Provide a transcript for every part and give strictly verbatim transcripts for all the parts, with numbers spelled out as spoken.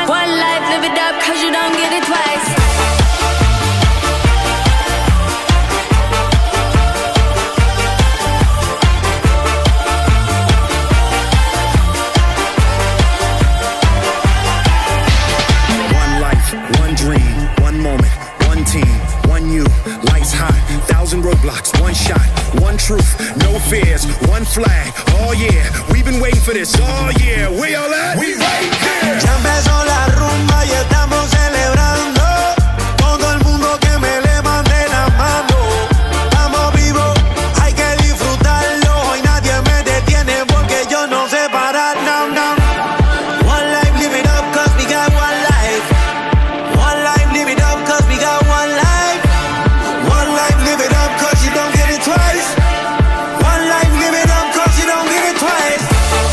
One life, live it up, cause you don't get it twice. One life, one dream, one moment, one team, one you, lights high, thousand roadblocks, one shot, one truth, no fears, one flag. Oh yeah, we've been waiting for this all year. We all at? We right here. Ya empezó la rumba y estamos celebrando. Todo el mundo que me levante la mano. Estamos vivos, hay que disfrutarlo. Hoy nadie me detiene porque yo no sé parar. No, no. One life, live it up, cause we got one life. One life, live it up, cause we got one life. One life, live it up, cause you don't get it twice. One life, live it up, cause you don't get it twice.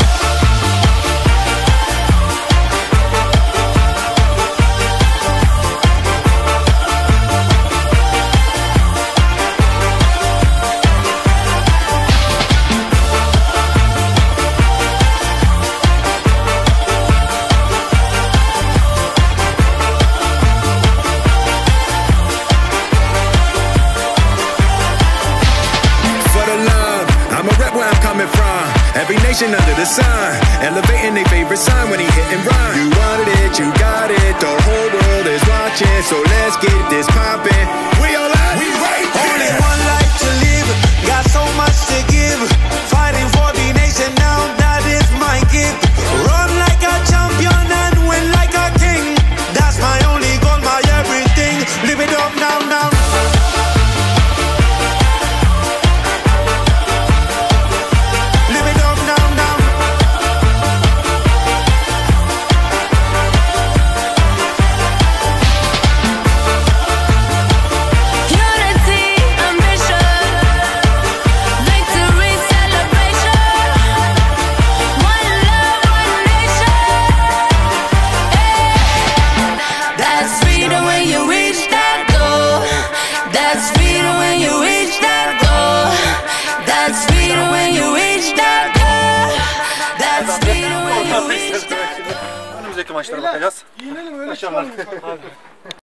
For the love, I'm a rep where I'm coming from. Every nation under the sun, elevating their favorite sign when he hit and run. You wanted it, you got it, the whole world is watching, so let's get this poppin'. We all out, we right Only here. one life to live, got so much to give. Fighting for the nation now, that is my gift. Run like a champion and win like a king. That's my only goal, my everything. Live it up now, now. Live it up now, now. Unity, ambition, victory, celebration. One love, one nation. Hey. That's freedom when you reach that goal. That's freedom when you reach that goal. That's freedom when you reach that goal. That's freedom when you reach that goal. Önümüzdeki maçlara bakacağız. Giyinelim öyle Maşallah. çıkalım.